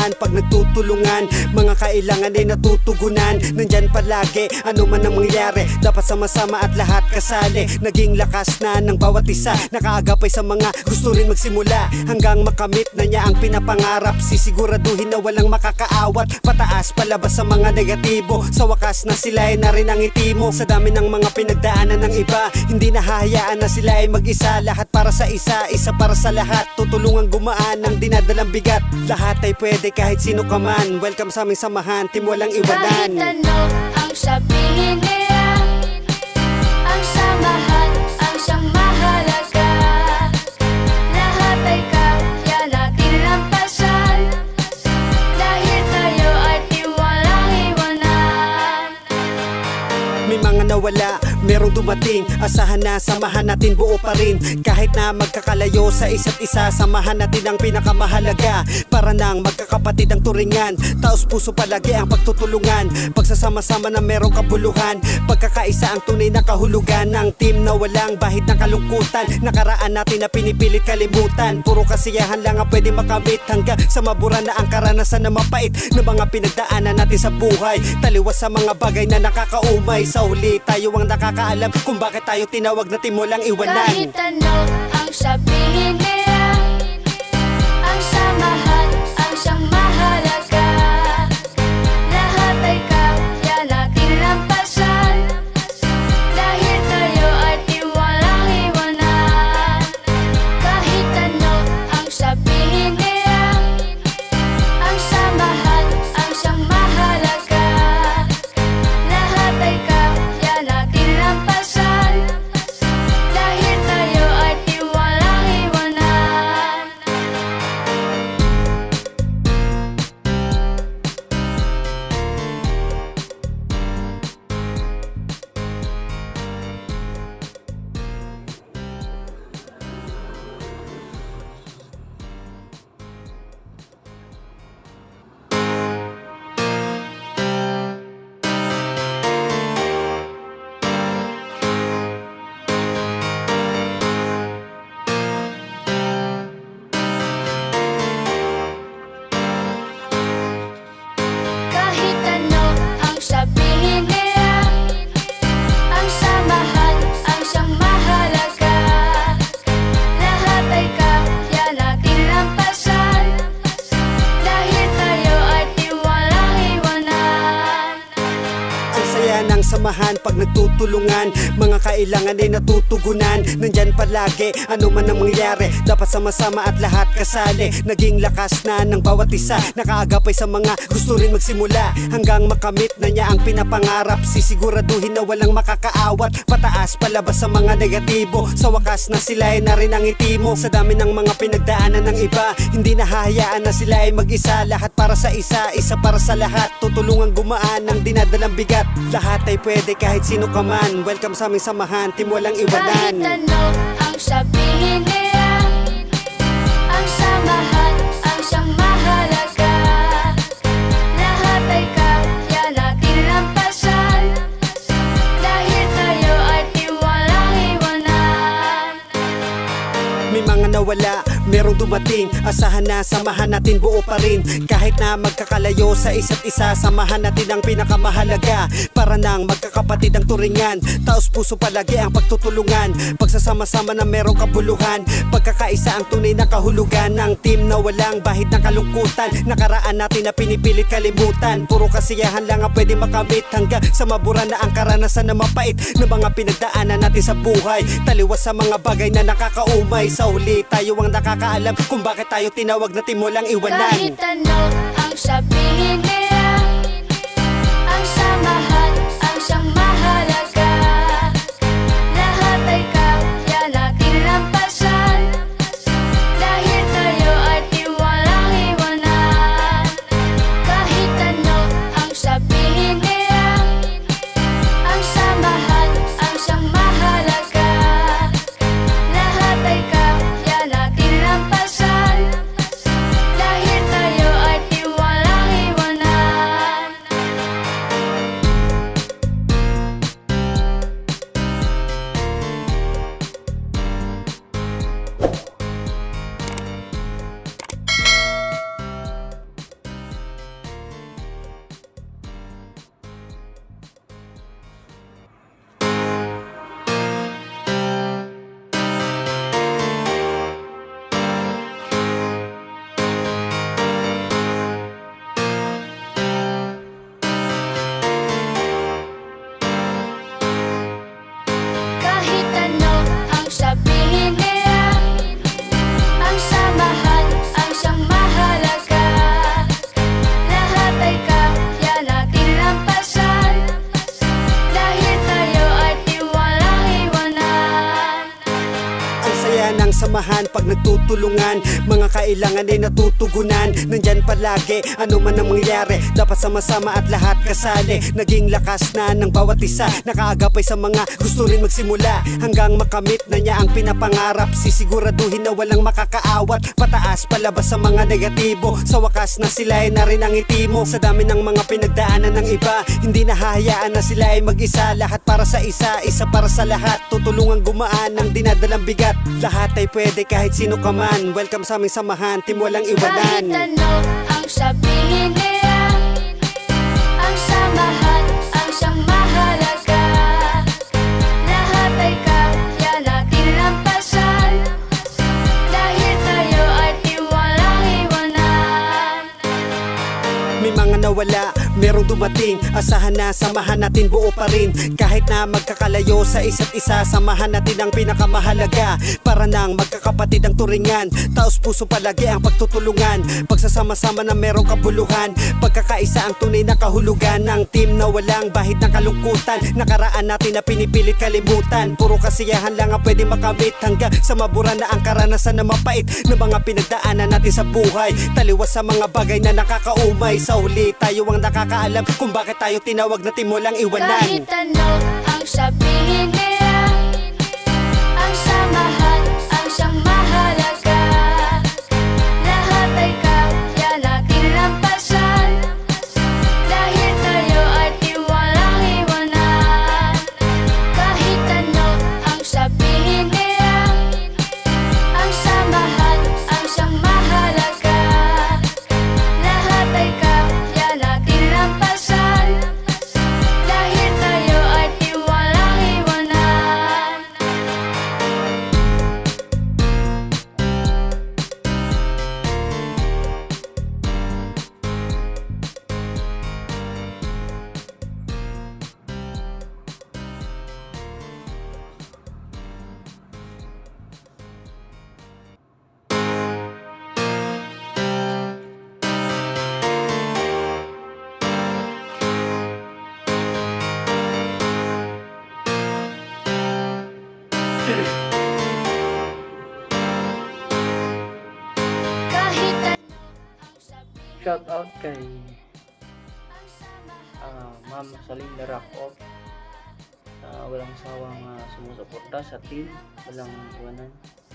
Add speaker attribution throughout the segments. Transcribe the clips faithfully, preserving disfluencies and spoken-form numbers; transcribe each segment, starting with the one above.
Speaker 1: samahan pag nagtutulungan. Mga kailangan ay natutugunan. Nandyan palagi, ano man ang mangyari, dapat sama-sama at lahat kasali. Naging lakas na ng bawat isa, nakaagapay sa mga gusto rin magsimula, hanggang makamit na niya ang pinapangarap. Sisiguraduhin na walang makakaawat, pataas palabas sa mga negatibo. Sa wakas na sila ay na rin ang itimo. Sa dami ng mga pinagdaanan ng iba, hindi nahahayaan na sila ay mag-isa. Lahat para sa isa, isa para sa lahat. Tutulungan gumaan ang dinadalang bigat. Lahat ay pwede kahit sino ka man. Welcome sa aming samahan, team walang iwanan.
Speaker 2: Kahit ano ang sabihin nila, ang samahan ang siyang mahalaga. Lahat ay kaya natin lampasan, dahil tayo ay di walang iwanan.
Speaker 1: May mga nawala, merong dumating, asahan na samahan natin buo pa rin. Kahit na magkakalayo sa isa't isa, samahan natin ang pinakamahalaga. Para nang magkakapatid ang turingan, taos puso palagi ang pagtutulungan. Pagsasama-sama na merong kabuluhan, pagkakaisa ang tunay na kahulugan ng team na walang bahid ng kalungkutan. Nakaraan natin na pinipilit kalimutan, puro kasiyahan lang ang pwede makamit, hanggang sa mabura na ang karanasan na mapait ng mga pinagdaanan natin sa buhay. Taliwas sa mga bagay na nakakaumay, sa huli tayo ang nakakaalam kung bakit tayo tinawag na team walang iwanan.
Speaker 2: Kahit ano ang sabihin nila, ang samahan ang siyang mahalaga. Lahat ay kaya natin lampasan, dahil tayo ay di walang iwanan. Kahit ano ang sabihin nila, ang samahan ang siyang mahalaga. Lahat ay kaya natin lampasan, dahil tayo ay di walang iwanan. Kahit ano ang sabihin nila, ang samahan ang siyang mahalaga. Lahat ay kaya natin lampasan, dahil tayo ay di walang iwanan.
Speaker 1: Ang saya ng samahan pag nagtutulungan, mga kailangan ay natutugunan. Nandyan palagi, ano man ang mangyari, dapat sama-sama at lahat kasali. Naging lakas na ng bawat isa, nakaagapay sa mga gusto rin magsimula, hanggang makamit na niya ang pinapangarap. Sisiguraduhin na walang makakaawat, pataas palabas sa mga negatibo. Sa wakas na sila ay na rin ang itimo. Sa dami ng mga pinagdaanan ng iba, hindi nahahayaan na sila ay mag-isa. Lahat para sa isa, isa para sa lahat. Tutulungan gumaan ang dinadalang bigat. Lahat ay pwede kahit sino ka man. Welcome sa aming samahan, team walang
Speaker 2: Kahit
Speaker 1: iwanan.
Speaker 2: ano ang sabihin nila, ang samahan ang siyang mahalaga. Lahat ay kaya natin lampasan, dahil tayo ay di walang iwanan.
Speaker 1: May mga nawala, merong dumating, asahan na samahan natin buo pa rin. Kahit na magkakalayo sa isa't isa, samahan natin ang pinakamahalaga. Para nang magkakapatid ang turingan, taos puso palagi ang pagtutulungan. Pagsasama-sama na merong kabuluhan, pagkakaisa ang tunay na kahulugan ng team na walang bahid ng kalungkutan. Nakaraan natin na pinipilit kalimutan, puro kasiyahan lang ang pwede makamit, hanggang sa mabura na ang karanasan na mapait ng mga pinagdaanan natin sa buhay. Taliwas sa mga bagay na nakakaumay, sa huli tayo ang nakakaalam kung bakit tayo tinawag na team walang iwanan.
Speaker 2: Kahit ano ang sabihin nila, ang samahan ang siyang mahalaga. Lahat ay kaya natin lampasan, dahil tayo ay di walang iwanan. Kahit ano ang sabihin nila, ang samahan ang siyang mahalaga. Lahat ay kaya natin lampasan, dahil tayo ay di walang iwanan.
Speaker 1: samahan pag nagtutulungan. Mga kailangan ay natutugunan. Nandyan palagi, ano man ang mangyari, dapat sama-sama at lahat kasali. Naging lakas na ng bawat isa, nakaagapay sa mga gusto rin magsimula. Hanggang makamit na niya ang pinapangarap, sisiguraduhin na walang makakaawat. Pataas palabas sa mga negatibo, sa wakas na sila ay narin ang itimo. Sa dami ng mga pinagdaanan ng iba, hindi nahahayaan na sila ay mag-isa. Lahat para sa isa, isa para sa lahat. Tutulungan gumaan ng dinadalang bigat. Lahat ay pwede kahit sino ka man. Welcome sa aming samahan, team walang iwanan.
Speaker 2: Kahit ano ang sabihin nila, ang samahan ang siyang mahalaga. Lahat ay kaya natin lampasan, dahil tayo ay di walang iwanan.
Speaker 1: May mga nawala, merong dumating, asahan na samahan natin buo pa rin. Kahit na magkakalayo sa isa't isa, samahan natin ang pinakamahalaga. Para nang magkakapatid ang turingan, taos puso palagi ang pagtutulungan. Pagsasama-sama na merong kabuluhan, pagkakaisa ang tunay na kahulugan ng team na walang bahid ng kalungkutan. Nakaraan natin na pinipilit kalimutan, puro kasiyahan lang ang pwede makamit. Hanggang sa mabura na ang karanasan na mapait ng mga pinagdaanan natin sa buhay. Taliwas sa mga bagay na nakakaumay, sa huli tayo ang nakakaalam kung bakit tayo tinawag na team walang iwanan.
Speaker 2: Kahit ano ang sabihin nila, ang samahan ang siyang mahalaga. Lahat ay kaya natin lampasan, dahil tayo ay di walang iwanan. Kahit ano ang sabihin nila, ang samahan ang siyang mahalaga. Lahat ay kaya natin lampasan, dahil tayo ay di walang iwanan. Kahit ano ang sabihin,
Speaker 3: Shout out kay ah, Ma'am Salinda Rackoff, na walang sawang uh, sumusuporta sa team walang iwanan.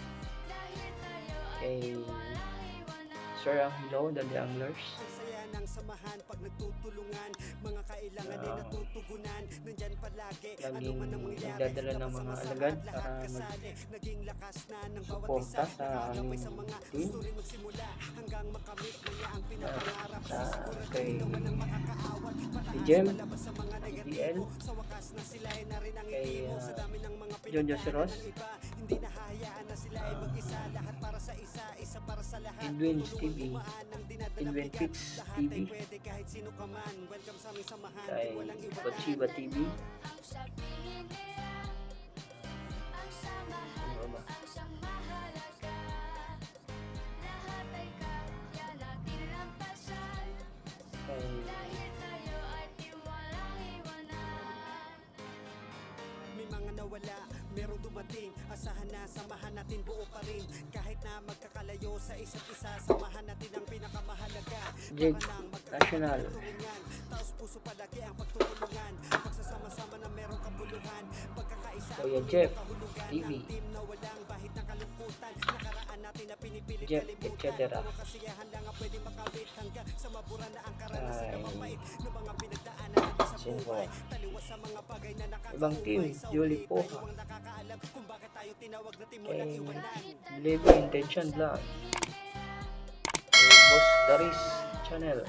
Speaker 3: Kay Sir Angelo, The Anglers,
Speaker 1: Ang saya ng samahan pag nagtutulungan, mga kailangan ay
Speaker 3: Ah.
Speaker 1: natutugunan. Nandyan palagi, ano
Speaker 3: laging
Speaker 1: man ang mangyari,
Speaker 3: nagdadala ng mga
Speaker 1: sama-sama
Speaker 3: alagad
Speaker 1: at lahat
Speaker 3: para
Speaker 1: kasali. Naging lakas na ng bawat
Speaker 3: magsuporta
Speaker 1: isa,
Speaker 3: sa
Speaker 1: nakaagapay
Speaker 3: aming
Speaker 1: sa mga
Speaker 3: team.
Speaker 1: gusto rin magsimula. Hanggang makamit na niya ang
Speaker 3: At
Speaker 1: pinapangarap,
Speaker 3: sa
Speaker 1: sisiguraduhin
Speaker 3: kay
Speaker 1: na walang makakaawat.
Speaker 3: si
Speaker 1: Pataas
Speaker 3: Jem,
Speaker 1: palabas sa mga
Speaker 3: D L,
Speaker 1: negatibo, sa wakas na sila ay narin ang
Speaker 3: kay
Speaker 1: itimo.
Speaker 3: uh,
Speaker 1: Sa dami ng mga
Speaker 3: John Jose
Speaker 1: pinagdaanan
Speaker 3: Ross,
Speaker 1: ng iba, hindi nahahayaan na sila ay mag-isa. Lahat para sa isa, isa para sa lahat.
Speaker 3: Edwin's
Speaker 1: Tutulungan
Speaker 3: T V,
Speaker 1: gumaan ng dinadalang
Speaker 3: Edwin
Speaker 1: bigat.
Speaker 3: Fix
Speaker 1: Lahat
Speaker 3: T V,
Speaker 1: ay pwede kahit sino ka man. Welcome sa aming samahan,
Speaker 3: kay
Speaker 1: di walang iwanan.
Speaker 3: Kochiba T V,
Speaker 2: ang sabihin nila, ang samahan
Speaker 3: ano ba?
Speaker 2: ang siyang mahalaga. Lahat ay kaya natin lampasan,
Speaker 3: Kay
Speaker 2: dahil tayo ay di walang iwanan.
Speaker 1: May mga nawala, merong dumating, asahan na samahan natin buo pa rin. Kahit na magkakalayo sa isa't isa, samahan natin ang pinakamahalaga.
Speaker 3: Jig
Speaker 1: Para nang magkakapatid
Speaker 3: National,
Speaker 1: ang turingan, taos puso palagi ang pagtutulungan. Pagsasama-sama na merong kabuluhan, pagkakaisa ang
Speaker 3: Kuya
Speaker 1: tunay
Speaker 3: Jeff
Speaker 1: na kahulugan
Speaker 3: T V,
Speaker 1: ng team na walang bahid ng kalungkutan. Nakaraan natin na pinipilit
Speaker 3: Jeff,
Speaker 1: kalimutan,
Speaker 3: et cetera.
Speaker 1: puro kasiyahan lang ang pwede makawit. Hanggang sa mabura na ang karanasan na
Speaker 3: Kay
Speaker 1: mapait ng mga pinagdaanan natin sa
Speaker 3: sino
Speaker 1: buhay.
Speaker 3: ba?
Speaker 1: Taliwas sa mga bagay na
Speaker 3: Ibang team,
Speaker 1: nakakaumay, sa
Speaker 3: Julie
Speaker 1: huli
Speaker 3: Poha,
Speaker 1: tayo ang nakakaalam kung bakit tayo tinawag na team walang
Speaker 3: kay
Speaker 1: iwanan.
Speaker 3: Labor Intention Vlog, kay Boss Daris Channel,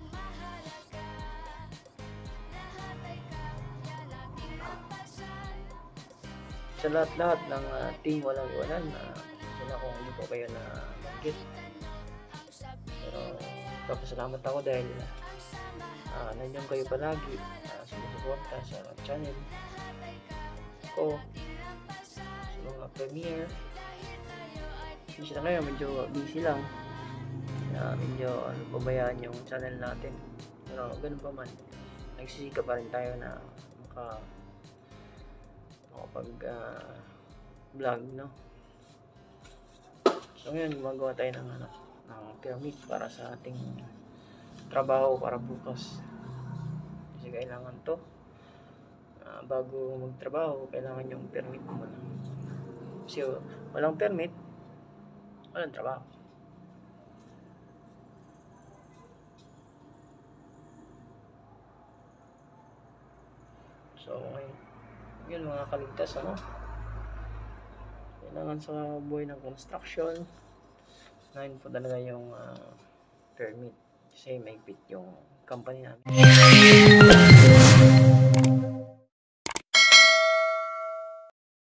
Speaker 3: sa lahat-lahat ng uh, team walang iwanan. Uh, sana kung hindi ko kayo na banggit, pero papasalamat ako dahil uh, nandiyan kayo palagi uh, sumusuporta sa channel ko, sa mga premiere. Kasi na ngayon medyo busy lang, na medyo ano, pabayaan yung channel natin, pero ganun pa man, nagsisikap pa rin tayo na maka makapag uh, vlog, no? So ngayon gumagawa tayo ng ano, ng permit para sa ating trabaho para bukas. Kasi kailangan to. Uh, bago magtrabaho, kailangan yung permit mo muna. Kasi walang permit, walang trabaho. So ngayon, yun mga kaligtas, ano? Kailangan sa buhay ng construction, ngayon po talaga yung uh, permit. Kasi may fit yung company namin.